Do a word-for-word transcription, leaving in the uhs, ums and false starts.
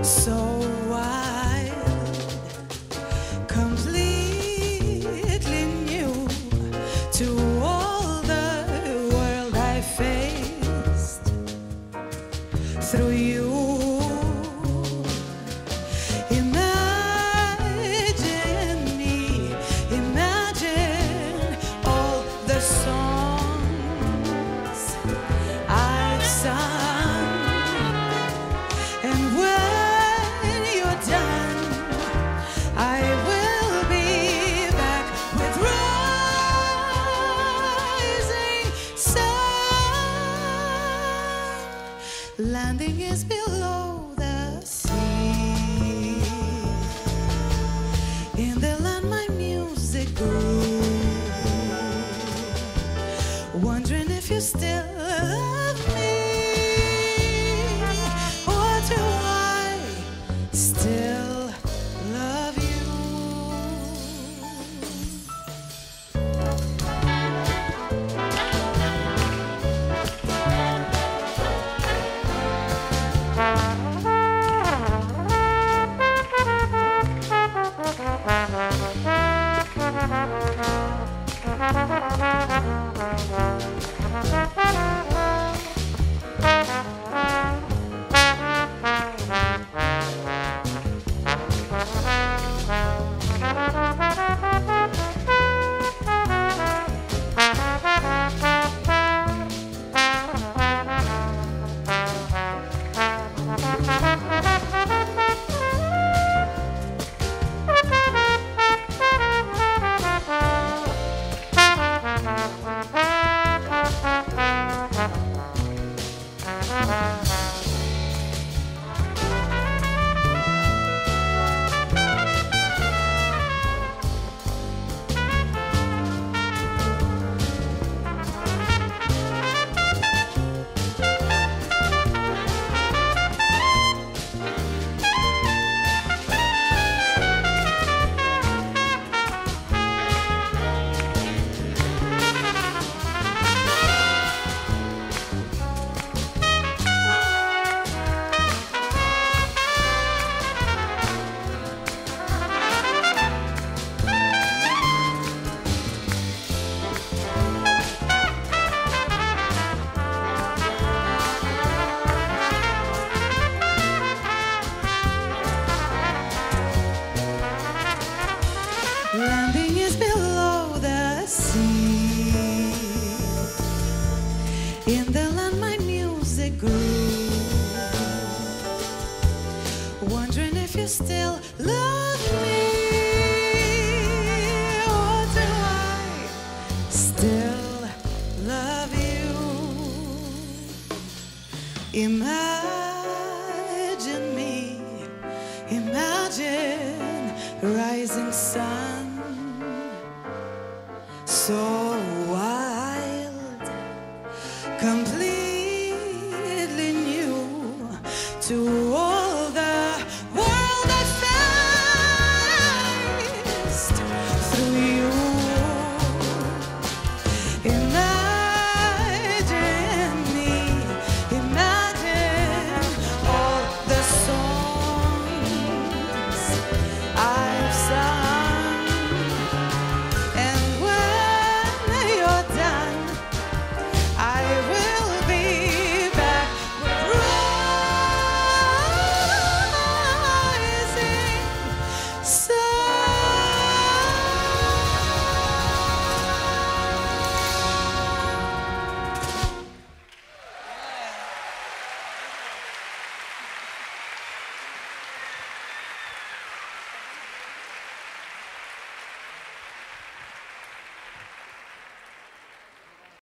so wild, completely new to all the world I faced through you. Imagine me, imagine all the songs I've sung, and when you're done, I will be back with rising sun. Landing is below the sea. In the land my music grew. Wondering if you still love me, or do I still love you? Landing is below the sea. In the land my music grew. Wondering if you still love me, or do I still love you? Imagine me, imagine rising sun, so wild, completely new to